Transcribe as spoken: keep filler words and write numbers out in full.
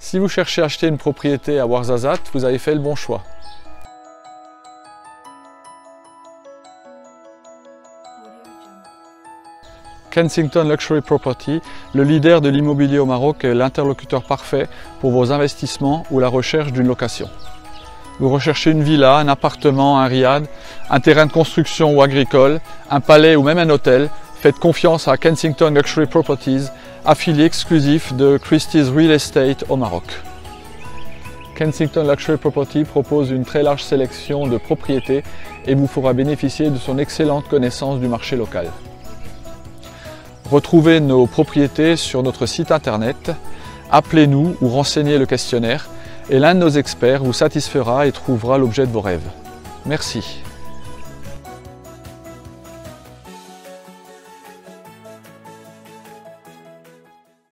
Si vous cherchez à acheter une propriété à Ouarzazate, vous avez fait le bon choix. Kensington Luxury Property, le leader de l'immobilier au Maroc, est l'interlocuteur parfait pour vos investissements ou la recherche d'une location. Vous recherchez une villa, un appartement, un riad, un terrain de construction ou agricole, un palais ou même un hôtel, faites confiance à Kensington Luxury Properties, affilié exclusif de Christie's Real Estate au Maroc. Kensington Luxury Property propose une très large sélection de propriétés et vous fera bénéficier de son excellente connaissance du marché local. Retrouvez nos propriétés sur notre site internet, appelez-nous ou renseignez le questionnaire et l'un de nos experts vous satisfera et trouvera l'objet de vos rêves. Merci.